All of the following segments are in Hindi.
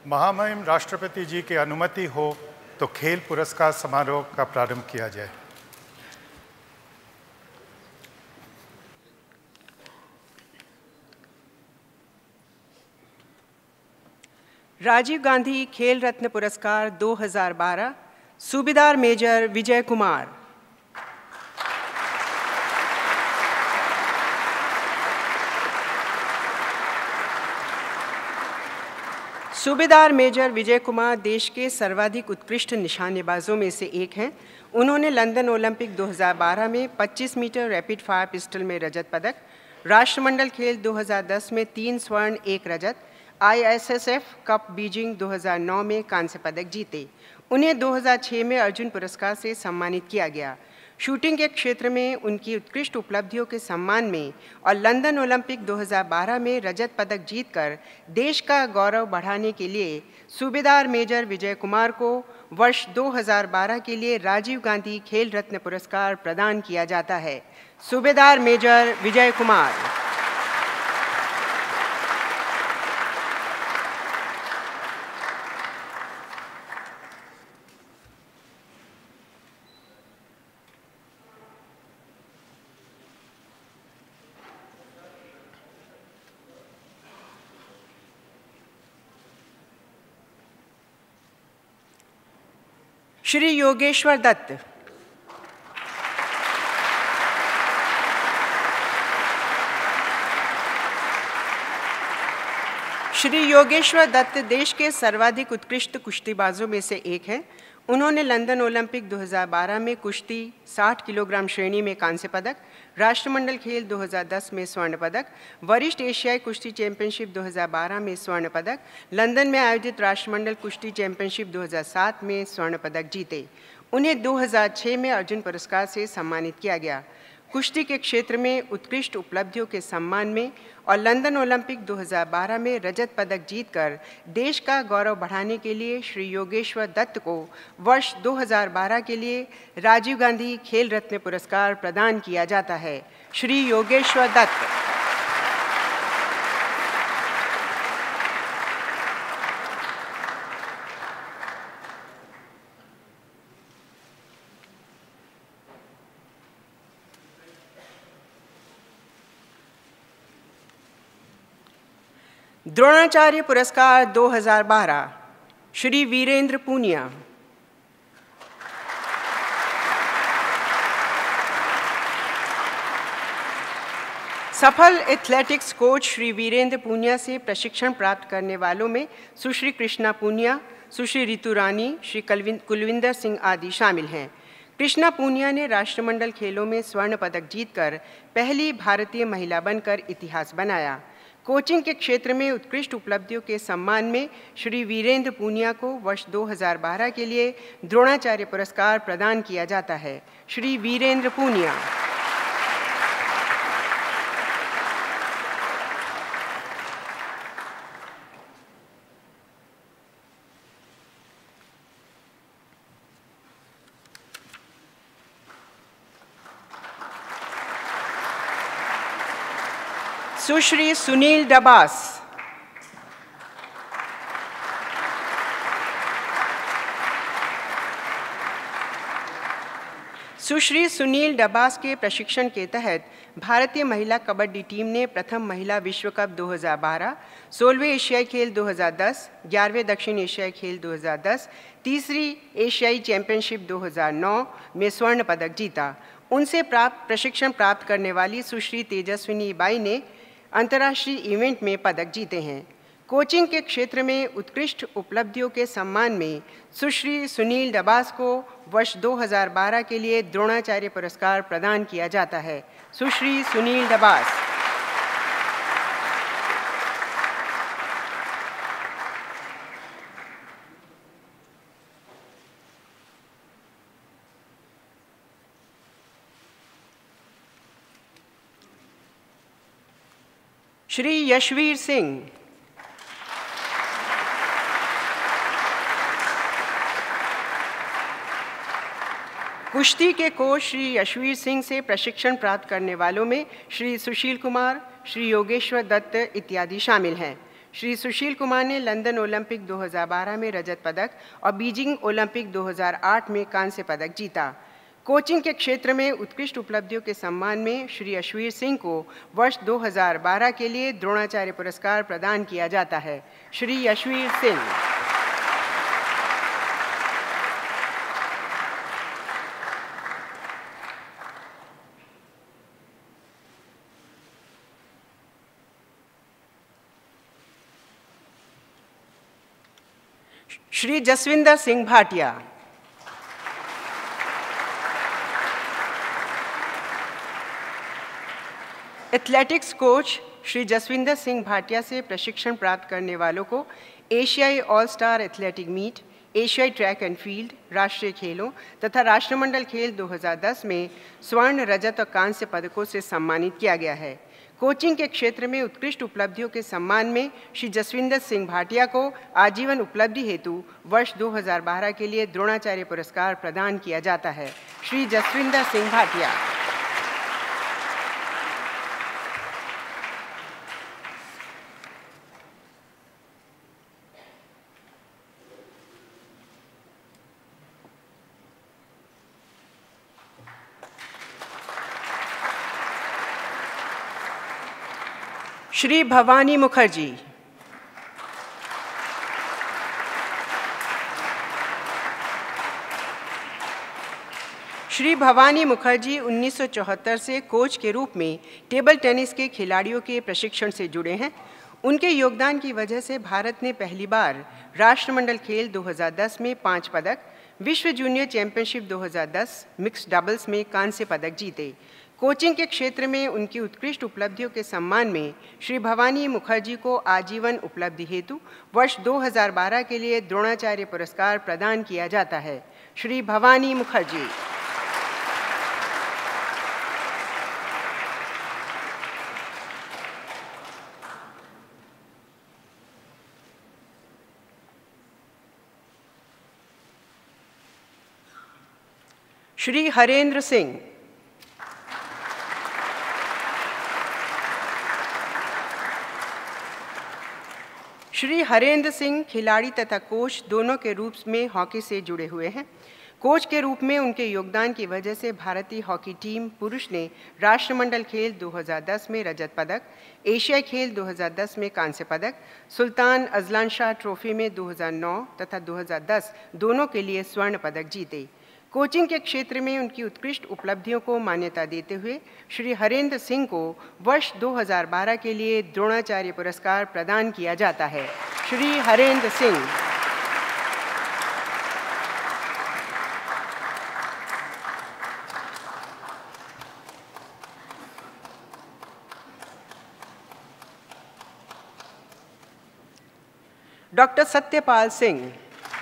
महामहिम राष्ट्रपति जी की अनुमति हो तो खेल पुरस्कार समारोह का प्रारंभ किया जाए। राजीव गांधी खेल रत्न पुरस्कार 2012 सूबेदार मेजर विजय कुमार। सूबेदार मेजर विजय कुमार देश के सर्वाधिक उत्कृष्ट निशानेबाजों में से एक हैं। उन्होंने लंदन ओलंपिक 2012 में 25 मीटर रैपिड फायर पिस्टल में रजत पदक, राष्ट्रमंडल खेल 2010 में 3 स्वर्ण 1 रजत, ISSF कप बीजिंग 2009 में कांस्य पदक जीते। उन्हें 2006 में अर्जुन पुरस्कार से सम्मानित किया गया। शूटिंग के क्षेत्र में उनकी उत्कृष्ट उपलब्धियों के सम्मान में और लंदन ओलंपिक 2012 में रजत पदक जीतकर देश का गौरव बढ़ाने के लिए सूबेदार मेजर विजय कुमार को वर्ष 2012 के लिए राजीव गांधी खेल रत्न पुरस्कार प्रदान किया जाता है। सूबेदार मेजर विजय कुमार। श्री योगेश्वर दत्त। श्री योगेश्वर दत्त देश के सर्वाधिक उत्कृष्ट कुश्तीबाजों में से एक हैं। उन्होंने लंदन ओलंपिक 2012 में कुश्ती 60 किलोग्राम श्रेणी में कांस्य पदक, राष्ट्रमंडल खेल 2010 में स्वर्ण पदक, वरिष्ठ एशियाई कुश्ती चैंपियनशिप 2012 में स्वर्ण पदक, लंदन में आयोजित राष्ट्रमंडल कुश्ती चैंपियनशिप 2007 में स्वर्ण पदक जीते। उन्हें 2006 में अर्जुन पुरस्कार से सम्मानित किया गया। कुश्ती के क्षेत्र में उत्कृष्ट उपलब्धियों के सम्मान में और लंदन ओलंपिक 2012 में रजत पदक जीतकर देश का गौरव बढ़ाने के लिए श्री योगेश्वर दत्त को वर्ष 2012 के लिए राजीव गांधी खेल रत्न पुरस्कार प्रदान किया जाता है। श्री योगेश्वर दत्त। द्रोणाचार्य पुरस्कार 2012 श्री वीरेंद्र पूनिया। सफल एथलेटिक्स कोच श्री वीरेंद्र पूनिया से प्रशिक्षण प्राप्त करने वालों में सुश्री कृष्णा पूनिया, सुश्री रितु रानी, श्री कुलविंदर सिंह आदि शामिल हैं। कृष्णा पूनिया ने राष्ट्रमंडल खेलों में स्वर्ण पदक जीतकर पहली भारतीय महिला बनकर इतिहास बनाया। कोचिंग के क्षेत्र में उत्कृष्ट उपलब्धियों के सम्मान में श्री वीरेंद्र पूनिया को वर्ष 2012 के लिए द्रोणाचार्य पुरस्कार प्रदान किया जाता है। श्री वीरेंद्र पूनिया। सुश्री सुनील डबास। सुश्री सुनील डबास के प्रशिक्षण के तहत भारतीय महिला कबड्डी टीम ने प्रथम महिला विश्व कप 2012, 16वें एशियाई खेल 2010, 11वें दक्षिण एशियाई खेल 2010, तीसरी एशियाई चैंपियनशिप 2009 में स्वर्ण पदक जीता। उनसे प्रशिक्षण प्राप्त करने वाली सुश्री तेजस्विनी बाई ने अंतर्राष्ट्रीय इवेंट में पदक जीते हैं। कोचिंग के क्षेत्र में उत्कृष्ट उपलब्धियों के सम्मान में सुश्री सुनील डबास को वर्ष 2012 के लिए द्रोणाचार्य पुरस्कार प्रदान किया जाता है। सुश्री सुनील डबास। श्री यशवीर सिंह। कुश्ती के कोच श्री यशवीर सिंह से प्रशिक्षण प्राप्त करने वालों में श्री सुशील कुमार, श्री योगेश्वर दत्त इत्यादि शामिल हैं। श्री सुशील कुमार ने लंदन ओलंपिक 2012 में रजत पदक और बीजिंग ओलंपिक 2008 में कांस्य पदक जीता। कोचिंग के क्षेत्र में उत्कृष्ट उपलब्धियों के सम्मान में श्री यशवीर सिंह को वर्ष 2012 के लिए द्रोणाचार्य पुरस्कार प्रदान किया जाता है। श्री यशवीर सिंह। श्री जसविंदर सिंह भाटिया। एथलेटिक्स कोच श्री जसविंदर सिंह भाटिया से प्रशिक्षण प्राप्त करने वालों को एशियाई ऑल स्टार एथलेटिक मीट, एशियाई ट्रैक एंड फील्ड, राष्ट्रीय खेलों तथा राष्ट्रमंडल खेल 2010 में स्वर्ण, रजत और कांस्य पदकों से सम्मानित किया गया है। कोचिंग के क्षेत्र में उत्कृष्ट उपलब्धियों के सम्मान में श्री जसविंदर सिंह भाटिया को आजीवन उपलब्धि हेतु वर्ष 2012 के लिए द्रोणाचार्य पुरस्कार प्रदान किया जाता है। श्री जसविंदर सिंह भाटिया। श्री भवानी मुखर्जी। श्री भवानी मुखर्जी 1974 से कोच के रूप में टेबल टेनिस के खिलाड़ियों के प्रशिक्षण से जुड़े हैं। उनके योगदान की वजह से भारत ने पहली बार राष्ट्रमंडल खेल 2010 में 5 पदक, विश्व जूनियर चैंपियनशिप 2010 मिक्स्ड डबल्स में कांस्य पदक जीते। कोचिंग के क्षेत्र में उनकी उत्कृष्ट उपलब्धियों के सम्मान में श्री भवानी मुखर्जी को आजीवन उपलब्धि हेतु वर्ष 2012 के लिए द्रोणाचार्य पुरस्कार प्रदान किया जाता है। श्री भवानी मुखर्जी। श्री हरेंद्र सिंह। श्री हरेंद्र सिंह खिलाड़ी तथा कोच दोनों के रूप में हॉकी से जुड़े हुए हैं। कोच के रूप में उनके योगदान की वजह से भारतीय हॉकी टीम पुरुष ने राष्ट्रमंडल खेल 2010 में रजत पदक, एशियाई खेल 2010 में कांस्य पदक, सुल्तान अजलान शाह ट्रॉफी में 2009 तथा 2010 दोनों के लिए स्वर्ण पदक जीते। कोचिंग के क्षेत्र में उनकी उत्कृष्ट उपलब्धियों को मान्यता देते हुए श्री हरेंद्र सिंह को वर्ष 2012 के लिए द्रोणाचार्य पुरस्कार प्रदान किया जाता है। श्री हरेंद्र सिंह। डॉक्टर सत्यपाल सिंह।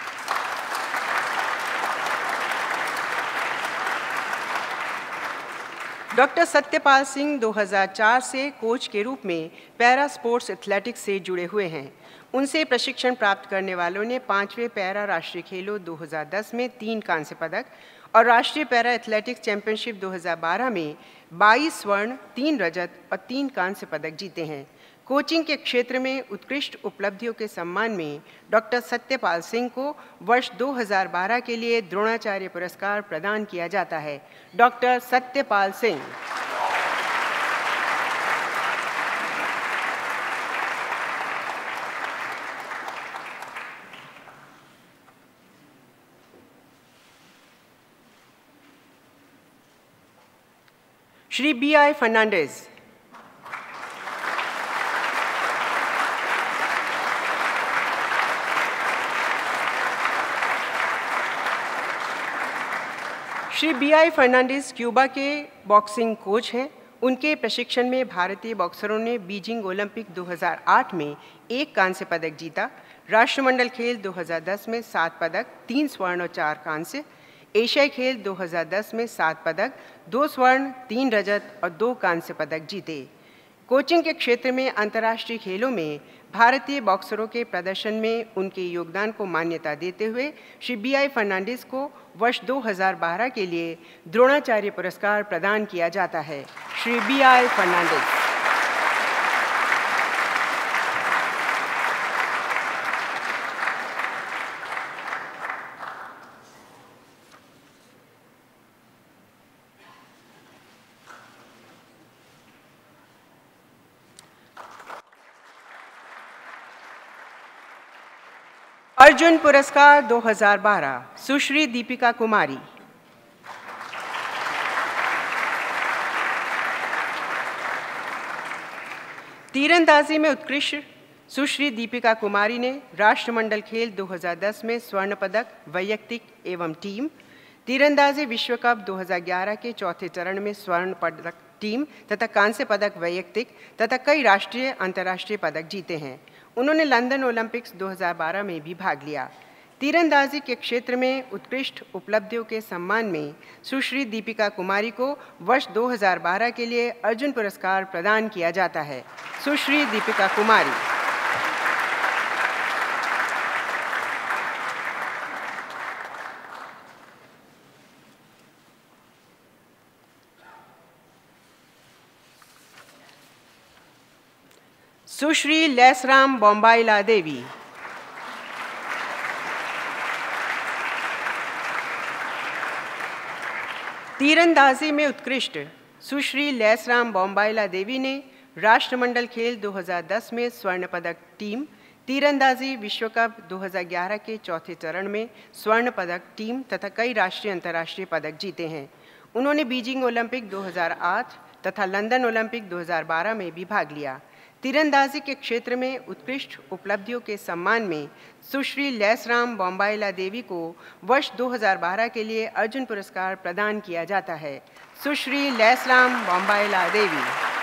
डॉक्टर सत्यपाल सिंह 2004 से कोच के रूप में पैरा स्पोर्ट्स एथलेटिक्स से जुड़े हुए हैं। उनसे प्रशिक्षण प्राप्त करने वालों ने 5वें पैरा राष्ट्रीय खेलों 2010 में 3 कांस्य पदक और राष्ट्रीय पैरा एथलेटिक्स चैंपियनशिप 2012 में 22 स्वर्ण, 3 रजत और 3 कांस्य पदक जीते हैं। कोचिंग के क्षेत्र में उत्कृष्ट उपलब्धियों के सम्मान में डॉक्टर सत्यपाल सिंह को वर्ष 2012 के लिए द्रोणाचार्य पुरस्कार प्रदान किया जाता है। Doctor Satyapal Singh. Shri B.I. Fernandes. Shri B.I. Fernandes Cuba के बॉक्सिंग कोच हैं। उनके प्रशिक्षण में भारतीय बॉक्सरों ने बीजिंग ओलंपिक 2008 में 1 कांस्य पदक जीता, राष्ट्रमंडल खेल 2010 में 7 पदक, 3 स्वर्ण और 4 कांस्य, एशियाई खेल 2010 में 7 पदक, 2 स्वर्ण, 3 रजत और 2 कांस्य पदक जीते। कोचिंग के क्षेत्र में अंतर्राष्ट्रीय खेलों में भारतीय बॉक्सरों के प्रदर्शन में उनके योगदान को मान्यता देते हुए श्री B.I. फर्नांडिस को वर्ष 2012 के लिए द्रोणाचार्य पुरस्कार प्रदान किया जाता है। श्री B.I. फर्नांडिस। अर्जुन पुरस्कार 2012 सुश्री दीपिका कुमारी। तीरंदाजी में उत्कृष्ट सुश्री दीपिका कुमारी ने राष्ट्रमंडल खेल 2010 में स्वर्ण पदक वैयक्तिक एवं टीम, तीरंदाजी विश्व कप 2011 के चौथे चरण में स्वर्ण पदक टीम तथा कांस्य पदक वैयक्तिक तथा कई राष्ट्रीय अंतर्राष्ट्रीय पदक जीते हैं। उन्होंने लंदन ओलंपिक्स 2012 में भी भाग लिया। तीरंदाजी के क्षेत्र में उत्कृष्ट उपलब्धियों के सम्मान में सुश्री दीपिका कुमारी को वर्ष 2012 के लिए अर्जुन पुरस्कार प्रदान किया जाता है। सुश्री दीपिका कुमारी। सुश्री लेसराम बोम्बाइला देवी। तीरंदाजी में उत्कृष्ट सुश्री लेसराम बोम्बाइला देवी ने राष्ट्रमंडल खेल 2010 में स्वर्ण पदक टीम, तीरंदाजी विश्व कप 2011 के चौथे चरण में स्वर्ण पदक टीम तथा कई राष्ट्रीय अंतर्राष्ट्रीय पदक जीते हैं। उन्होंने बीजिंग ओलंपिक 2008 तथा लंदन ओलंपिक 2012 में भी भाग लिया। तीरंदाजी के क्षेत्र में उत्कृष्ट उपलब्धियों के सम्मान में सुश्री लेसराम बोम्बाइला देवी को वर्ष 2012 के लिए अर्जुन पुरस्कार प्रदान किया जाता है। सुश्री लेसराम बोम्बाइला देवी।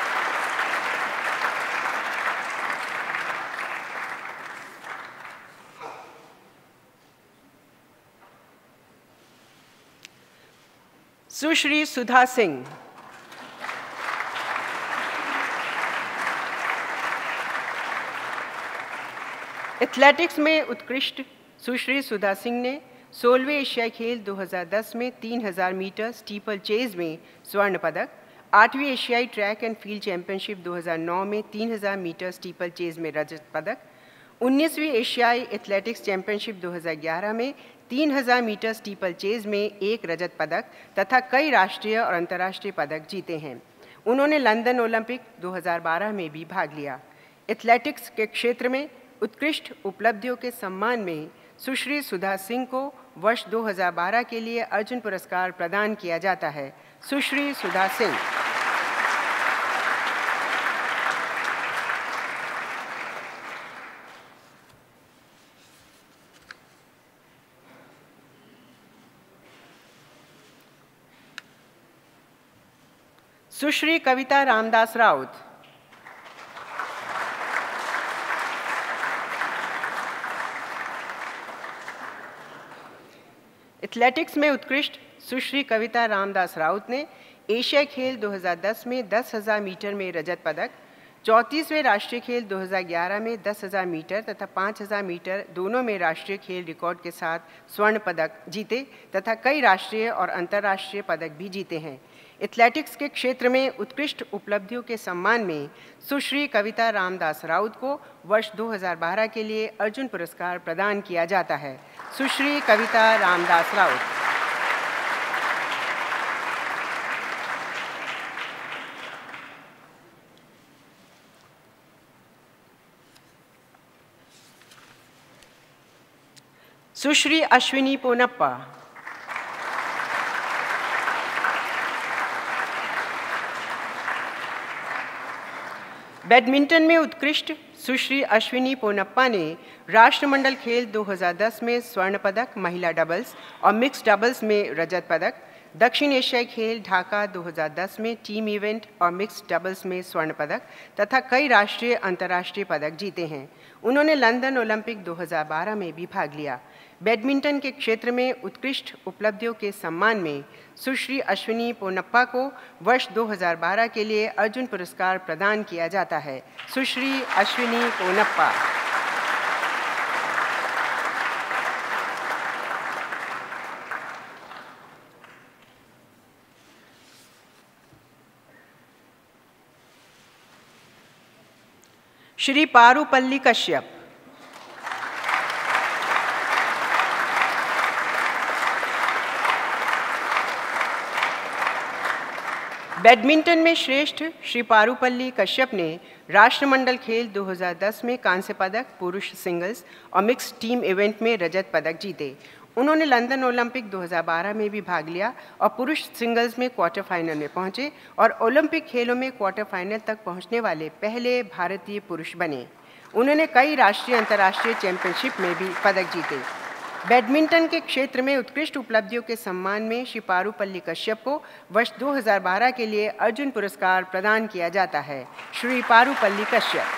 सुश्री सुधा सिंह। एथलेटिक्स में उत्कृष्ट सुश्री सुधा सिंह ने 16वें एशियाई खेल 2010 में 3000 मीटर स्टीपल चेज में स्वर्ण पदक, 8वीं एशियाई ट्रैक एंड फील्ड चैंपियनशिप 2009 में 3000 मीटर स्टीपल चेज में रजत पदक, 19वीं एशियाई एथलेटिक्स चैंपियनशिप 2011 में 3000 मीटर स्टीपल चेज में 1 रजत पदक तथा कई राष्ट्रीय और अंतर्राष्ट्रीय पदक जीते हैं। उन्होंने लंदन ओलंपिक 2012 में भी भाग लिया। एथलेटिक्स के क्षेत्र में उत्कृष्ट उपलब्धियों के सम्मान में सुश्री सुधा सिंह को वर्ष 2012 के लिए अर्जुन पुरस्कार प्रदान किया जाता है। सुश्री सुधा सिंह। सुश्री कविता रामदास राउत। एथलेटिक्स में उत्कृष्ट सुश्री कविता रामदास राउत ने एशियाई खेल 2010 में 10,000 मीटर में रजत पदक, 34वें राष्ट्रीय खेल 2011 में 10,000 मीटर तथा 5,000 मीटर दोनों में राष्ट्रीय खेल रिकॉर्ड के साथ स्वर्ण पदक जीते तथा कई राष्ट्रीय और अंतर्राष्ट्रीय पदक भी जीते हैं। एथलेटिक्स के क्षेत्र में उत्कृष्ट उपलब्धियों के सम्मान में सुश्री कविता रामदास राउत को वर्ष 2012 के लिए अर्जुन पुरस्कार प्रदान किया जाता है। सुश्री कविता रामदास राउत। सुश्री अश्विनी पोनप्पा। बैडमिंटन में उत्कृष्ट सुश्री अश्विनी पोनप्पा ने राष्ट्रमंडल खेल 2010 में स्वर्ण पदक महिला डबल्स और मिक्स डबल्स में रजत पदक, दक्षिण एशियाई खेल ढाका 2010 में टीम इवेंट और मिक्स डबल्स में स्वर्ण पदक तथा कई राष्ट्रीय अंतर्राष्ट्रीय पदक जीते हैं। उन्होंने लंदन ओलंपिक 2012 में भी भाग लिया। बैडमिंटन के क्षेत्र में उत्कृष्ट उपलब्धियों के सम्मान में सुश्री अश्विनी पोनप्पा को वर्ष 2012 के लिए अर्जुन पुरस्कार प्रदान किया जाता है। सुश्री अश्विनी पोनप्पा। श्री पारुपल्ली कश्यप। बैडमिंटन में श्रेष्ठ श्री पारुपल्ली कश्यप ने राष्ट्रमंडल खेल 2010 में कांस्य पदक, पुरुष सिंगल्स और मिक्स टीम इवेंट में रजत पदक जीते। उन्होंने लंदन ओलंपिक 2012 में भी भाग लिया और पुरुष सिंगल्स में क्वार्टर फाइनल में पहुंचे और ओलंपिक खेलों में क्वार्टर फाइनल तक पहुंचने वाले पहले भारतीय पुरुष बने। उन्होंने कई राष्ट्रीय अंतर्राष्ट्रीय चैंपियनशिप में भी पदक जीते। बैडमिंटन के क्षेत्र में उत्कृष्ट उपलब्धियों के सम्मान में श्री पारुपल्ली कश्यप को वर्ष 2012 के लिए अर्जुन पुरस्कार प्रदान किया जाता है। श्री पारुपल्ली कश्यप।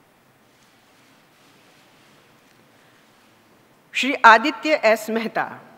श्री आदित्य एस मेहता।